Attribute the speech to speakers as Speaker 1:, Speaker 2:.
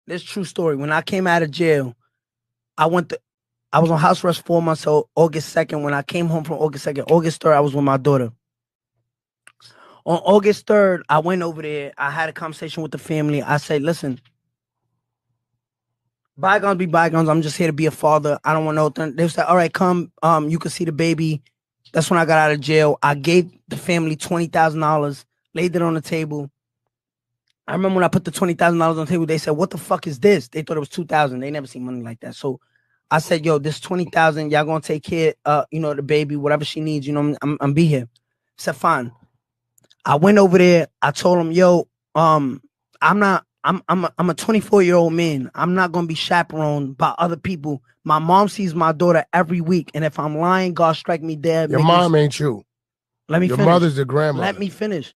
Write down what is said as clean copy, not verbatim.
Speaker 1: this true story. When I came out of jail, I was on house arrest 4 months. So August 2nd, when I came home from August 2nd, August 3rd, I was with my daughter. On August 3rd, I went over there. I had a conversation with the family. I said, listen, bygones be bygones. I'm just here to be a father. I don't want no. They said, all right, come. You can see the baby. That's when I got out of jail. I gave the family $20,000, laid it on the table. I remember when I put the $20,000 on the table, they said, what the fuck is this? They thought it was $2,000. They never seen money like that. So I said, yo, this $20,000, y'all gonna take care, the baby, whatever she needs, I'm be here. I said, fine. I went over there. I told him, yo, I'm a 24-year-old man. I'm not gonna be chaperoned by other people. My mom sees my daughter every week, and if I'm lying, God strike me dead.
Speaker 2: Your mom ain't you.
Speaker 1: Let me
Speaker 2: Your
Speaker 1: finish.
Speaker 2: mother's the grandmother.
Speaker 1: Let me finish.